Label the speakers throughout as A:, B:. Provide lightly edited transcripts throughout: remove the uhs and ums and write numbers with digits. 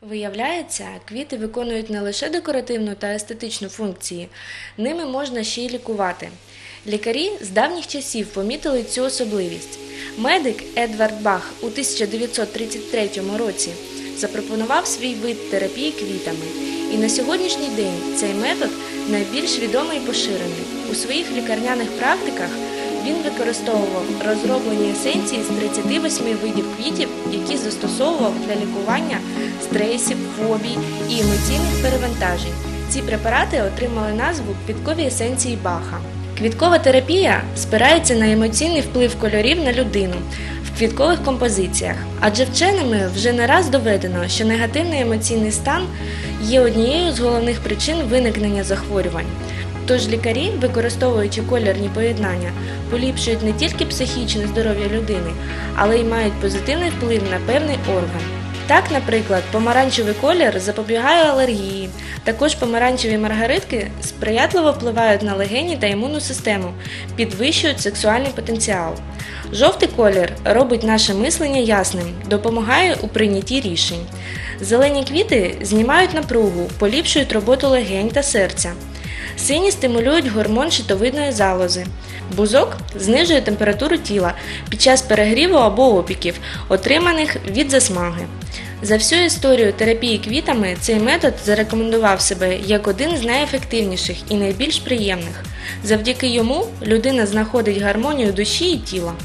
A: Виявляється, квіти виконують не лише декоративну та естетичну функції, ними можна ще й лікувати. Лікарі з давніх часів помітили цю особливість. Медик Едвард Бах у 1933 році запропонував свій вид терапії квітами. І на сьогоднішній день цей метод найбільш відомий і поширений. У своїх лікарняних практиках він використовував розроблені есенції з 38 видів квітів, які застосовував для лікування стресів, фобій і емоційних перевантажень. Ці препарати отримали назву «квіткові есенції Баха». Квіткова терапія спирається на емоційний вплив кольорів на людину в квіткових композиціях, адже вченими вже не раз доведено, що негативний емоційний стан є однією з головних причин виникнення захворювань. Тож лікарі, використовуючи кольорні поєднання, поліпшують не тільки психічне здоров'я людини, але й мають позитивний вплив на певний орган. Так, наприклад, помаранчевий колір запобігає алергії. Також помаранчеві маргаритки сприятливо впливають на легені та імунну систему, підвищують сексуальний потенціал. Жовтий колір робить наше мислення ясним, допомагає у прийнятті рішень. Зелені квіти знімають напругу, поліпшують роботу легень та серця. Сині стимулюють гормон щитовидної залози. Бузок знижує температуру тіла під час перегріву або опіків, отриманих від засмаги. За всю історію терапії квітами цей метод зарекомендував себе як один з найефективніших і найбільш приємних. Завдяки йому людина знаходить гармонію душі і тіла.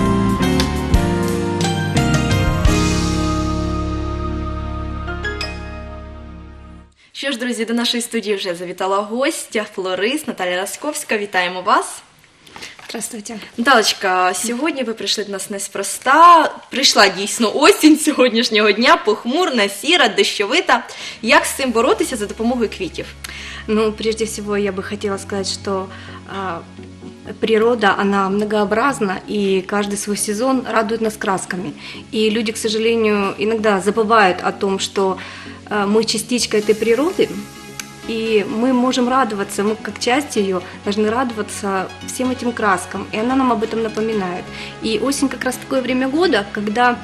B: Що ж, друзі, до нашої студії вже завітала гостя, флорист Наталя Ласковська. Вітаємо вас.
C: Здравствуйте.
B: Наталочка, сьогодні ви прийшли до нас неспроста. Прийшла дійсно осінь сьогоднішнього дня, похмурна, сіра, дощовита. Як з цим боротися за допомогою квітів?
C: Ну, прежде всего, я бы хотела сказать, что природа, она многообразна, и каждый свой сезон радует нас красками. И люди, к сожалению, иногда забывают о том, что мы частичка этой природы, и мы можем радоваться, мы как часть ее должны радоваться всем этим краскам, и она нам об этом напоминает. И осень как раз такое время года, когда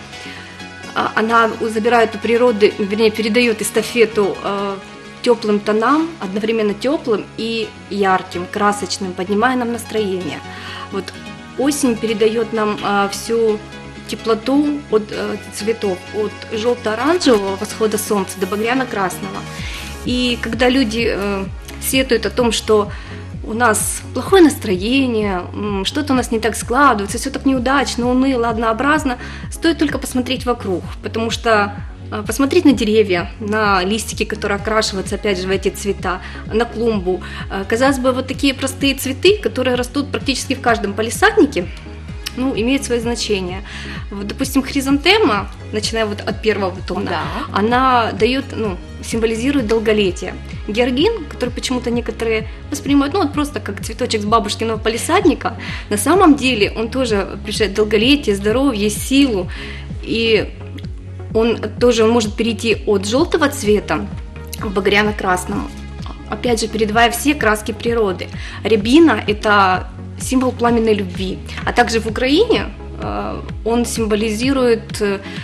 C: она забирает у природы, вернее, передает эстафету теплым тонам, одновременно теплым и ярким, красочным, поднимая нам настроение. Вот осень передает нам всю теплоту от цветов, от желто-оранжевого восхода солнца до багряно-красного. И когда люди сетуют о том, что у нас плохое настроение, что-то у нас не так складывается, все так неудачно, уныло, однообразно, стоит только посмотреть вокруг, потому что посмотреть на деревья, на листики, которые окрашиваются опять же в эти цвета, на клумбу. Казалось бы, вот такие простые цветы, которые растут практически в каждом палисаднике, ну, имеют свое значение. Вот, допустим, хризантема, начиная вот от первого бутона, да, она дает, символизирует долголетие. Георгин, который почему-то некоторые воспринимают, вот просто как цветочек с бабушкиного палисадника, на самом деле он тоже приближает долголетие, здоровье, силу, и он тоже может перейти от желтого цвета к багряно-красному, опять же, передавая все краски природы. Рябина – это символ пламенной любви, а также в Украине он символизирует,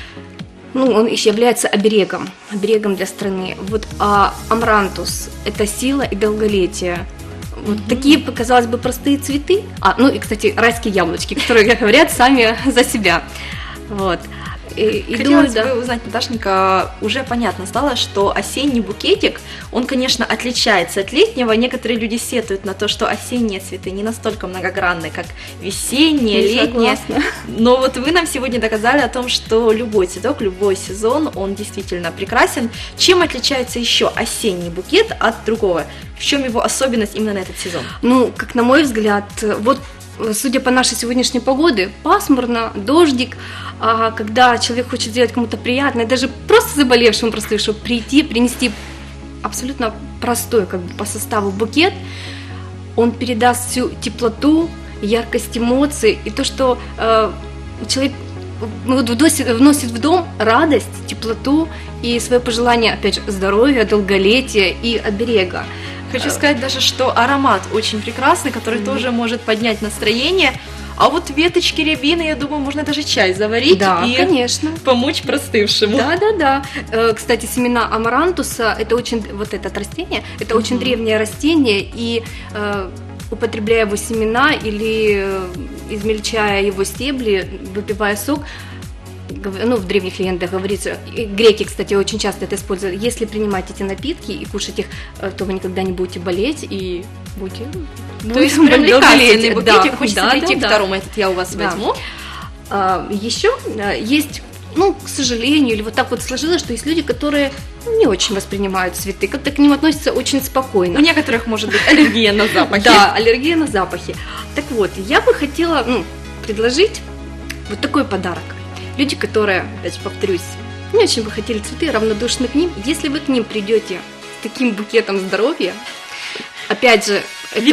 C: он еще является оберегом для страны. Вот амрантус – это сила и долголетие. Вот такие, казалось бы, простые цветы, и, кстати, райские яблочки, которые говорят сами за себя. Вот.
B: Хотелось бы узнать, Наташенька, уже понятно стало, что осенний букетик, он, конечно, отличается от летнего. Некоторые люди сетуют на то, что осенние цветы не настолько многогранны, как весенние, летние. Но вот вы нам сегодня доказали о том, что любой цветок, любой сезон, он действительно прекрасен. Чем отличается еще осенний букет от другого? В чем его особенность именно на этот сезон?
C: Ну, как на мой взгляд, вот судя по нашей сегодняшней погоде, пасмурно, дождик, а когда человек хочет сделать кому-то приятное, даже просто заболевшему, чтобы прийти, принести абсолютно простой по составу букет, он передаст всю теплоту, яркость эмоций и то, что человек вносит в дом радость, теплоту и свое пожелание, опять же, здоровья, долголетия и оберега.
B: Хочу сказать даже, что аромат очень прекрасный, который тоже может поднять настроение. А вот веточки рябины, я думаю, можно даже чай заварить и
C: конечно.
B: помочь простывшему.
C: Да. Кстати, семена амарантуса, это очень, вот это растение, это очень древнее растение, и употребляя его семена или измельчая его стебли, выпивая сок, ну, в древних легендах говорится, и греки, кстати, очень часто это используют, если принимать эти напитки и кушать их, то вы никогда не будете болеть и будете...
B: То есть прям лекарственный букетик, хочется прийти к второму, этот я у вас возьму.
C: Еще есть, ну, к сожалению, или вот так вот сложилось, что есть люди, которые не очень воспринимают цветы, как-то к ним относятся очень спокойно.
B: У некоторых может быть аллергия на запахи.
C: Да, аллергия на запахи. Так вот, я бы хотела предложить вот такой подарок. Люди, которые, опять же повторюсь, не очень бы хотели цветы, равнодушны к ним, если вы к ним придете с таким букетом здоровья, опять же,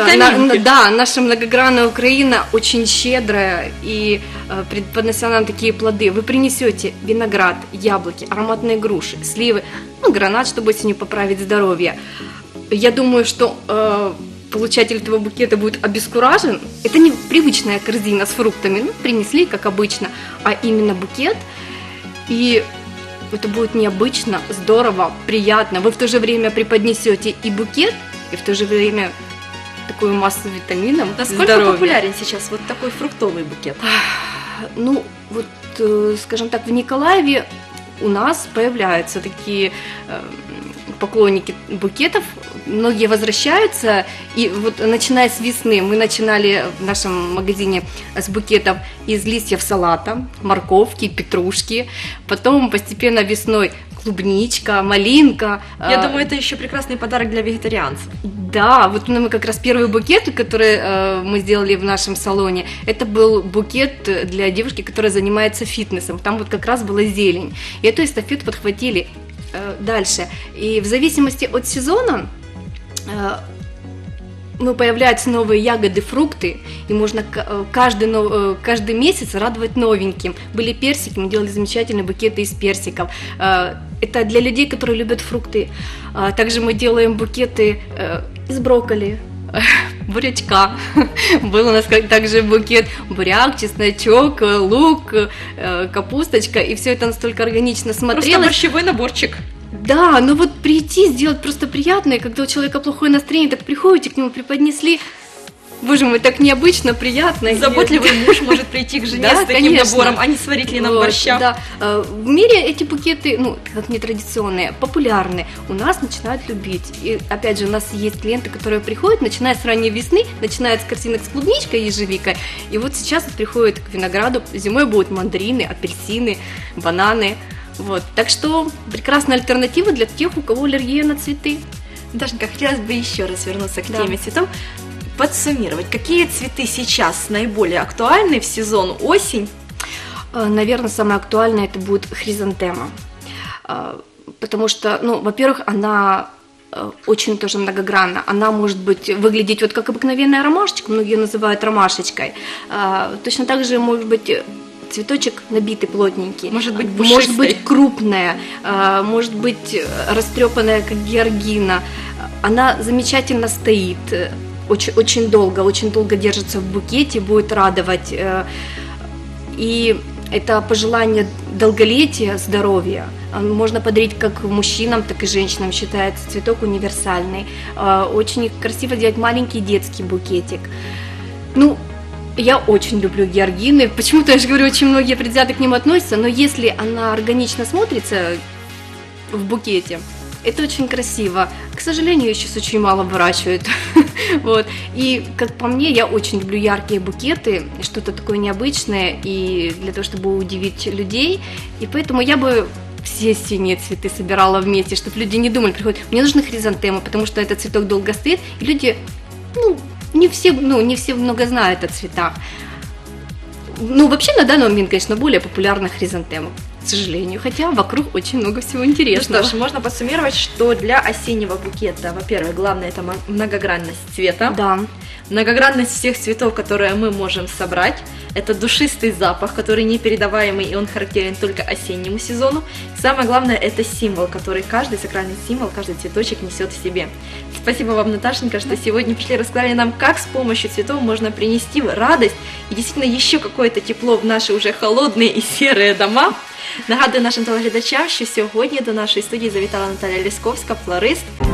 C: наша многогранная Украина очень щедрая и преподнося нам такие плоды. Вы принесете виноград, яблоки, ароматные груши, сливы, гранат, чтобы осенью поправить здоровье. Я думаю, что получатель этого букета будет обескуражен. Это не привычная корзина с фруктами, принесли, как обычно, а именно букет. И это будет необычно, здорово, приятно. Вы в то же время преподнесете и букет, и в то же время такую массу витаминов.
B: Насколько популярен сейчас вот такой фруктовый букет?
C: Ну, вот, скажем так, в Николаеве у нас появляются такие поклонники букетов, многие возвращаются, и вот начиная с весны мы начинали в нашем магазине с букетов из листьев салата, морковки, петрушки, потом постепенно весной клубничка, малинка.
B: Я думаю, это еще прекрасный подарок для вегетарианцев.
C: Да, вот мы как раз первый букет, который мы сделали в нашем салоне, это был букет для девушки, которая занимается фитнесом. Там вот как раз была зелень. И эту эстафету подхватили дальше. И в зависимости от сезона появляются новые ягоды, фрукты, и можно каждый месяц радовать новеньким. Были персики, мы делали замечательные букеты из персиков. Это для людей, которые любят фрукты. Также мы делаем букеты из брокколи, бурячка. Был у нас также букет буряк, чесночок, лук, капусточка, и все это настолько органично смотрелось.
B: Просто борщевой наборчик.
C: Да, но вот прийти, сделать просто приятное, когда у человека плохое настроение, так приходите к нему, преподнесли. Боже мой, так необычно, приятно.
B: Заботливый муж может прийти к жене с таким набором, а не сварить ли нам борща.
C: Да. В мире эти букеты, как нетрадиционные, популярны. У нас начинают любить. И опять же, у нас есть клиенты, которые приходят, начиная с ранней весны, начиная с картинок с клубничкой, ежевикой. И вот сейчас приходят к винограду. Зимой будут мандарины, апельсины, бананы. Вот. Так что прекрасная альтернатива для тех, у кого аллергия на цветы.
B: Дашенька, хотелось бы еще раз вернуться к теме цветов. Подсуммировать, какие цветы сейчас наиболее актуальны в сезон осень?
C: Наверное, самое актуальное это будет хризантема, потому что, во-первых, она очень тоже многогранна. Она может выглядеть вот как обыкновенная ромашечка, многие называют ромашечкой. Точно так же может быть цветочек набитый, плотненький.
B: Может быть пушистой.
C: Может быть крупная, может быть растрепанная, как георгина. Она замечательно стоит. Очень долго держится в букете, будет радовать. И это пожелание долголетия, здоровья. Можно подарить как мужчинам, так и женщинам. Считается цветок универсальный. Очень красиво сделать маленький детский букетик. Я очень люблю георгины. Почему-то, я же говорю, очень многие предвзято к ним относятся, но если она органично смотрится в букете, это очень красиво. К сожалению, ее сейчас очень мало выращивают. Вот. И, как по мне, я очень люблю яркие букеты, что-то такое необычное, и для того, чтобы удивить людей. И поэтому я бы все синие цветы собирала вместе, чтобы люди не думали, приходят, мне нужны хризантемы, потому что этот цветок долго стоит, и люди, не все много знают о цветах. Вообще на данный момент, конечно, более популярна хризантема. к сожалению, хотя вокруг очень много всего интересного.
B: Ну что ж, можно подсуммировать, что для осеннего букета, во-первых, главное это многогранность цвета.
C: Да.
B: Многогранность всех цветов, которые мы можем собрать. Это душистый запах, который непередаваемый, и он характерен только осеннему сезону. Самое главное, это символ, который каждый сакральный символ, каждый цветочек несет в себе. Спасибо вам, Наташенька, что сегодня пришли, рассказали нам, как с помощью цветов можно принести радость и действительно еще какое-то тепло в наши уже холодные и серые дома. Нагадую нашим телеглядачам, що сьогодні до нашої студії завітала Наталя Лісковська, флорист.